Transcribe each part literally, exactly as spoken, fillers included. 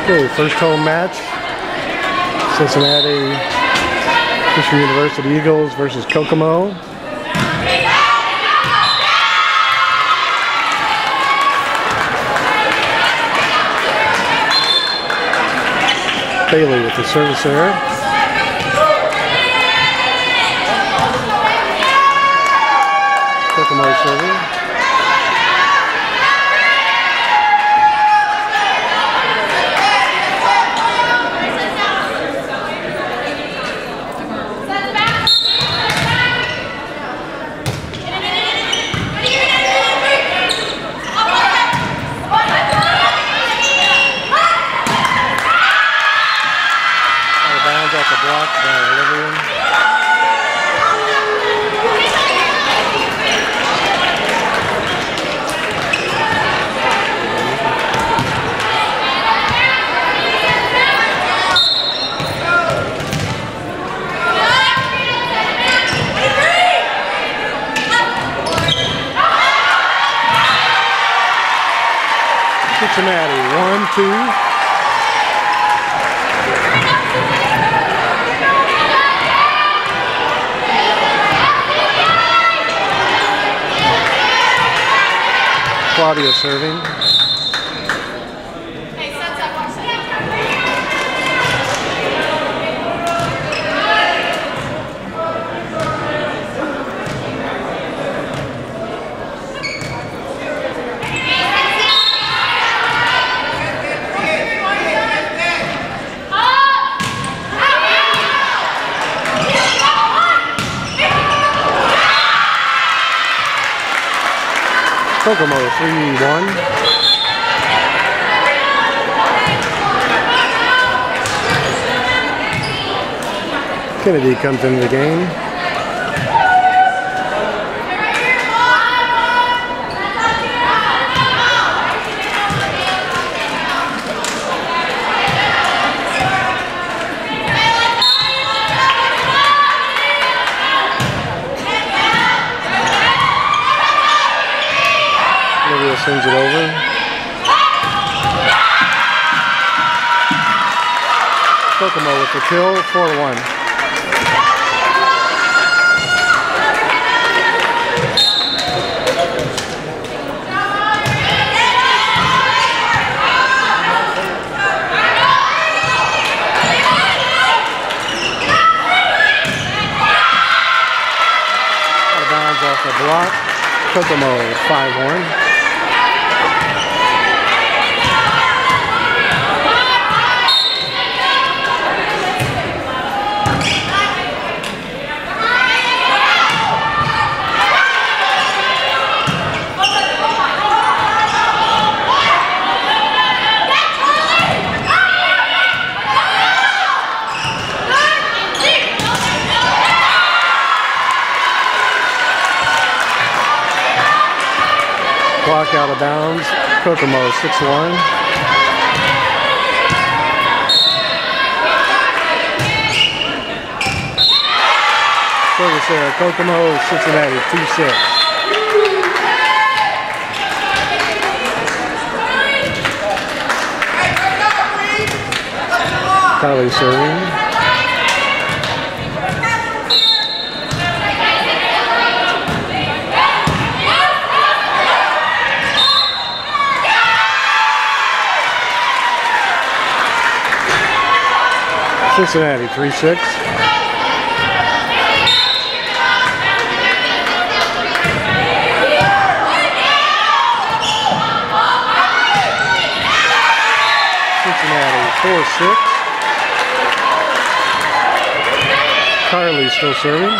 Okay, first home match. Cincinnati Christian University Eagles versus Kokomo. Bailey with the service there. Kokomo serving. Off the block by Olivia. Cincinnati, one, two. Claudia serving. Hey, set up, watch that. Kokomo three one. Kennedy comes into the game. Sends it over. Kokomo with the kill, four one. Out of bounds off the block. Kokomo five one. Block out of bounds. Kokomo six one. Service there. Kokomo, Cincinnati two six. Kylie serving. Cincinnati three six. Cincinnati four six. Carly still serving.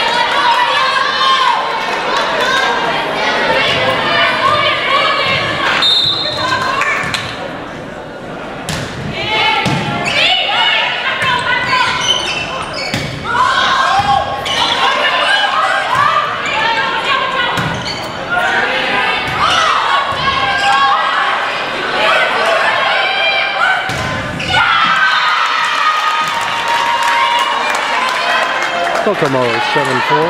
Kokomo seven four.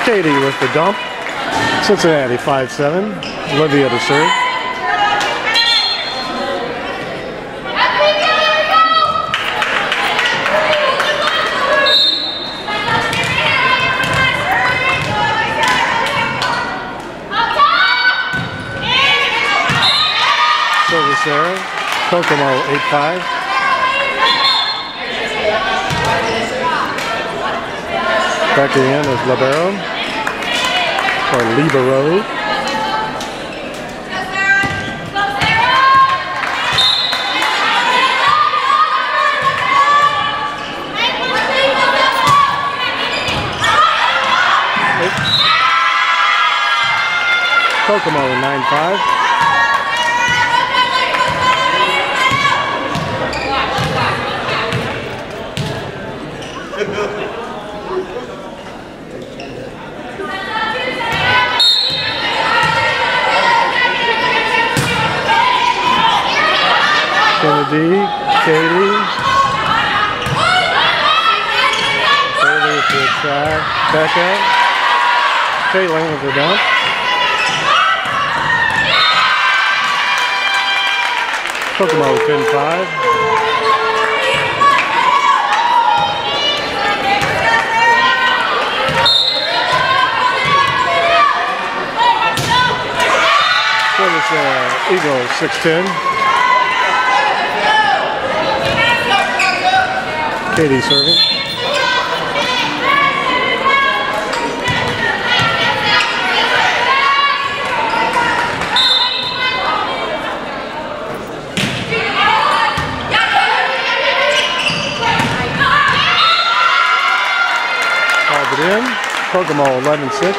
Katie with the dump. Cincinnati five seven. Olivia to serve. Service there. Kokomo eight five. Back in is Libero, or Libero. Kokomo nine five. Kennedy, Katie, Bailey with the attack, Becca, Caitlin with the dump. Kokomo ten five. Service uh, Eagles six ten. Katie serving. Called it in. Kokomo eleven six.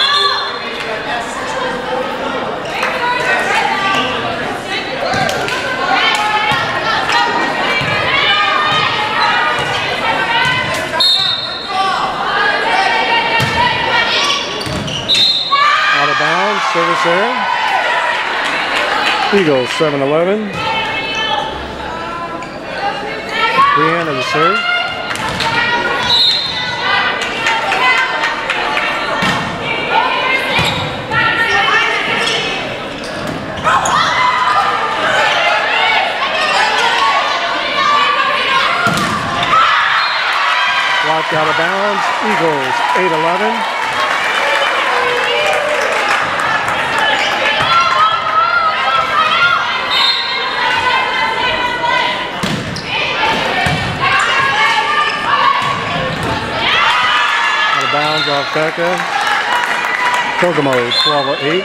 Service there. Eagles seven eleven. Brianna to serve. Blocked out of bounds. Eagles eight eleven. Bounds off Becca. Kokomo twelve eight.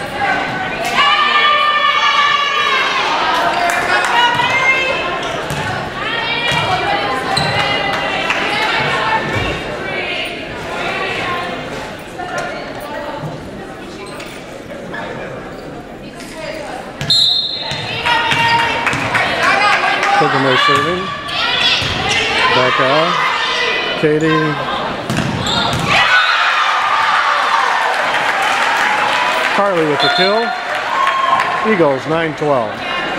Kokomo serving. Becca. Katie. Carly with the kill. Eagles nine twelve.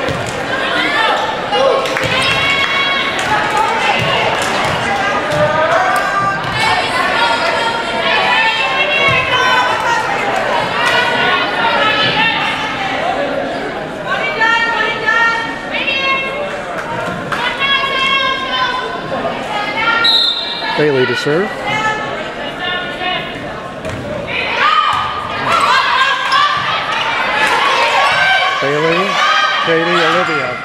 Bailey to serve. Bailey, Katie, Olivia.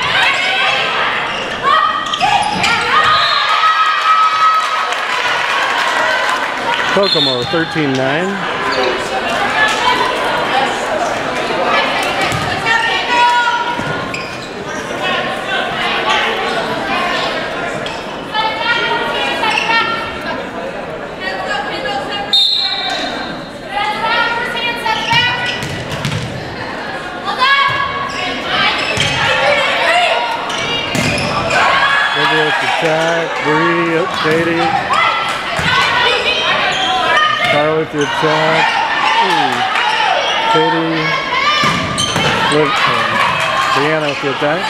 Kokomo thirteen nine. Attack, Bree, Katie, Carly with the attack, Ooh. Katie, Liv, uh, Brianna with the attack,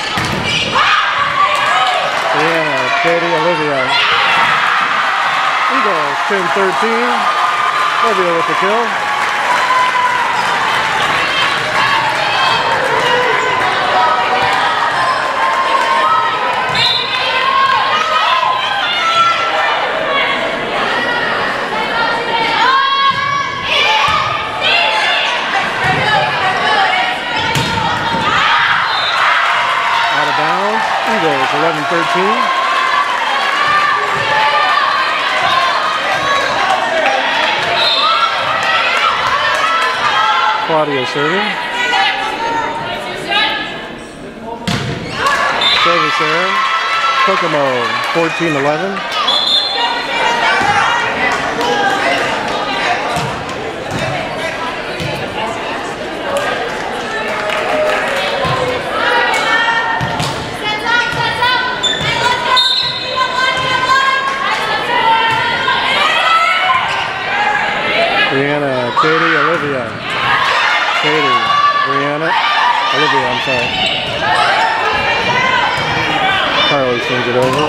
Brianna, Katie, Olivia, Eagles ten thirteen. Olivia with the kill. Eagles, eleven thirteen. Claudia serving. Service error. Kokomo, fourteen eleven. Brianna, Katie, Olivia. Katie, Brianna, Olivia, I'm sorry. Carly sends it over.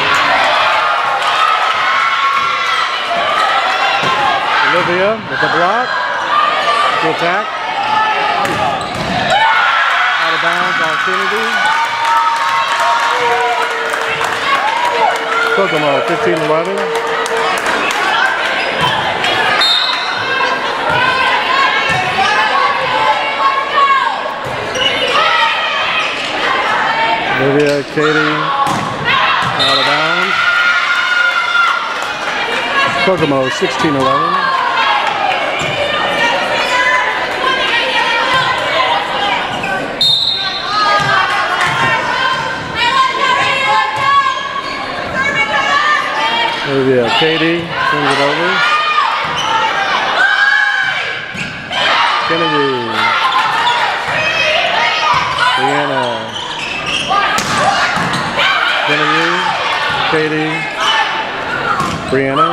Olivia with the block. To attack. Out of bounds on Kennedy. Kokomo, fifteen eleven. Olivia, Katie, out of bounds. Kokomo, sixteen eleven. Olivia, Katie, turns it over. Kennedy. Brianna. Kennedy, Katie, Brianna,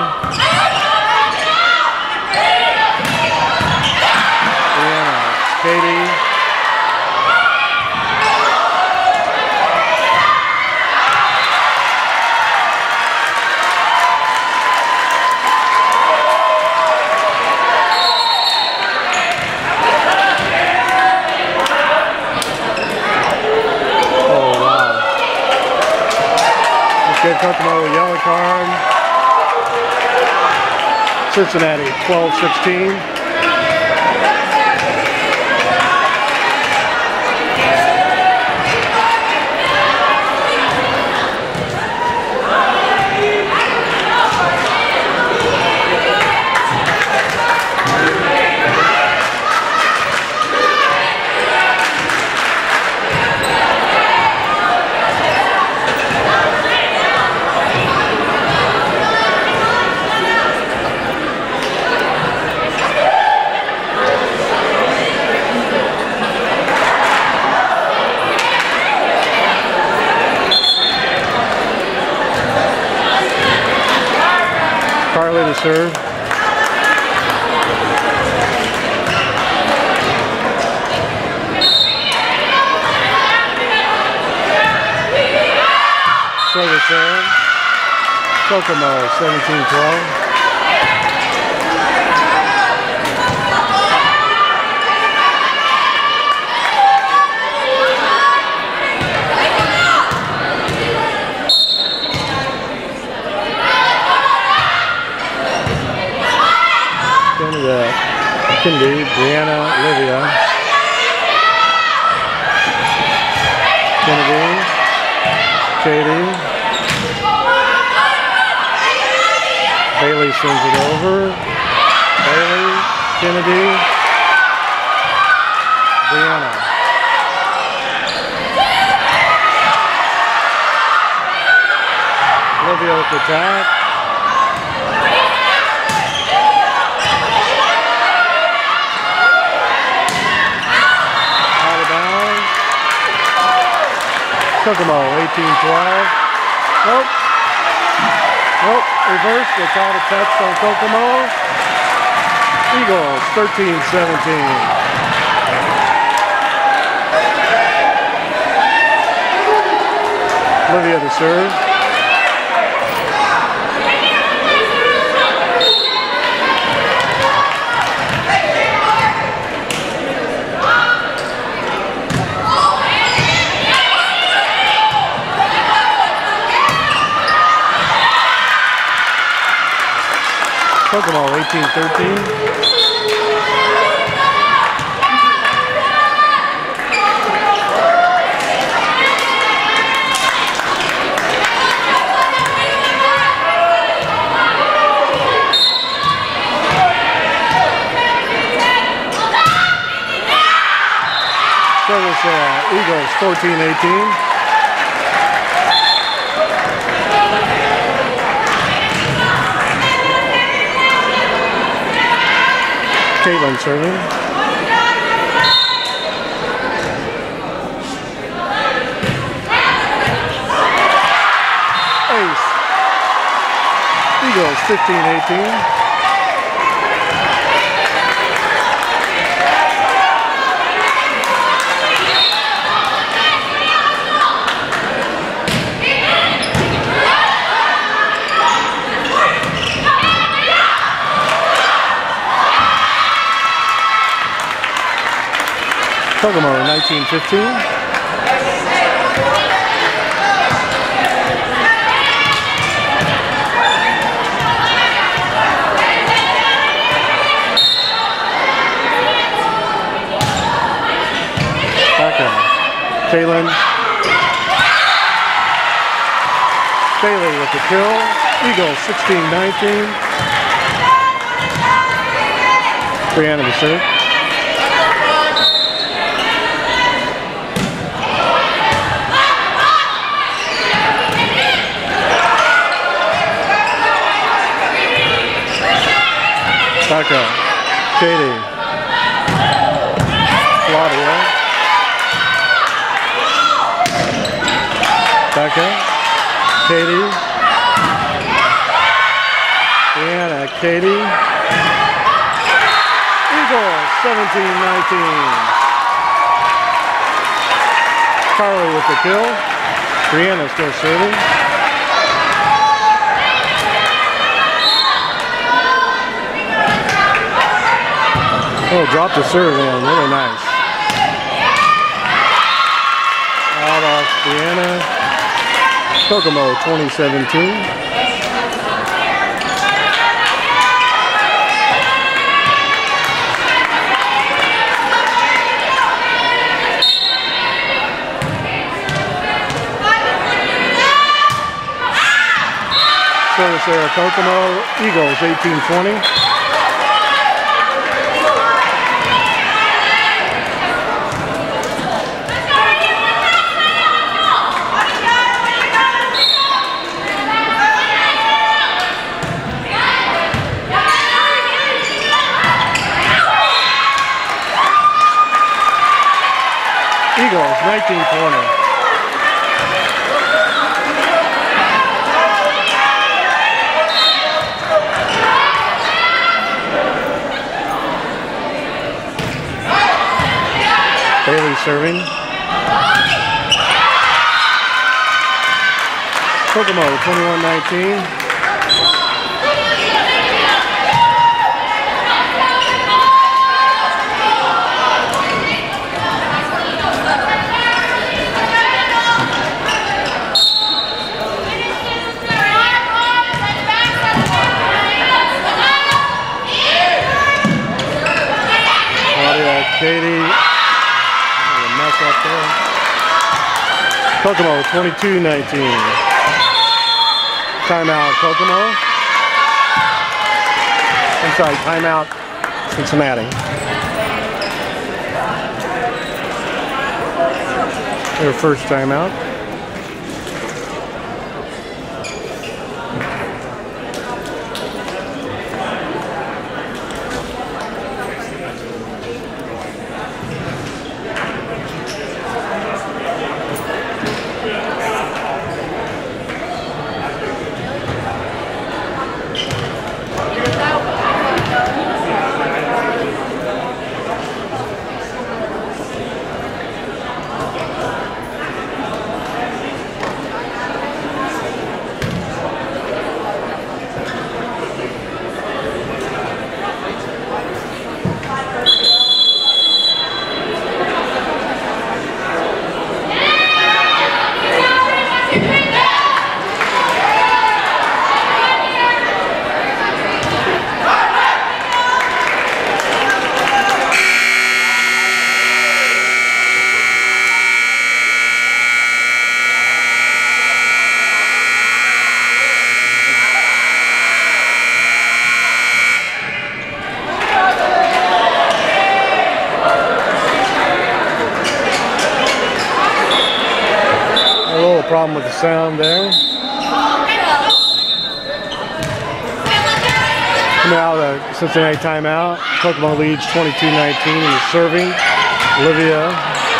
Brianna, Katie, Kokomo, yellow card. Cincinnati, twelve sixteen. Carly to serve. Service serve. Kokomo, seventeen twelve. Cindy, Brianna, Olivia, Kennedy, Katie, Bailey sends it over, Bailey, Kennedy, Brianna. Olivia with the attack. Kokomo, eighteen twelve. Nope. Nope. Reverse. They called a touch on Kokomo. Eagles, thirteen seventeen. Olivia to serve. Kokomo eighteen thirteen. Service uh, Eagles fourteen eighteen. Caitlin serving. Ace. Eagles fifteen eighteen. Kokomo nineteen fifteen. Back Kaylin. Bailey with the kill. Eagles sixteen nineteen. Brianna the serve. Becca, Katie, Claudia, Becca, Katie, Brianna, Katie, Eagles seventeen nineteen. Carly with the kill. Brianna still serving. Oh, dropped the serve in, really nice. Out off Brianna. Kokomo twenty seventeen. Service there, Kokomo. Eagles eighteen twenty. Eagles nineteen twenty. Bailey serving. Kokomo twenty-one nineteen. Katie, a mess up there. Kokomo twenty-two nineteen. Timeout Kokomo. I'm sorry, timeout Cincinnati. Their first timeout. problem with the sound there. Now the Cincinnati timeout. Kokomo leads twenty-two nineteen and is serving. Olivia.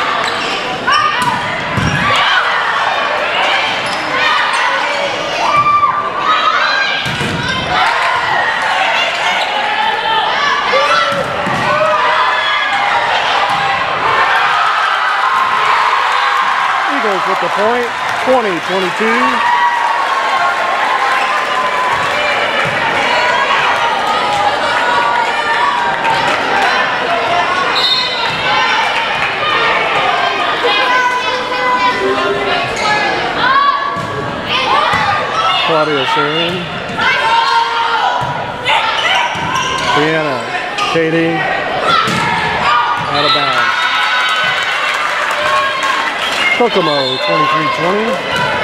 Eagles with the point, twenty twenty-two. Claudia serving. Brianna, Katie, out of bounds. Kokomo, twenty-three twenty.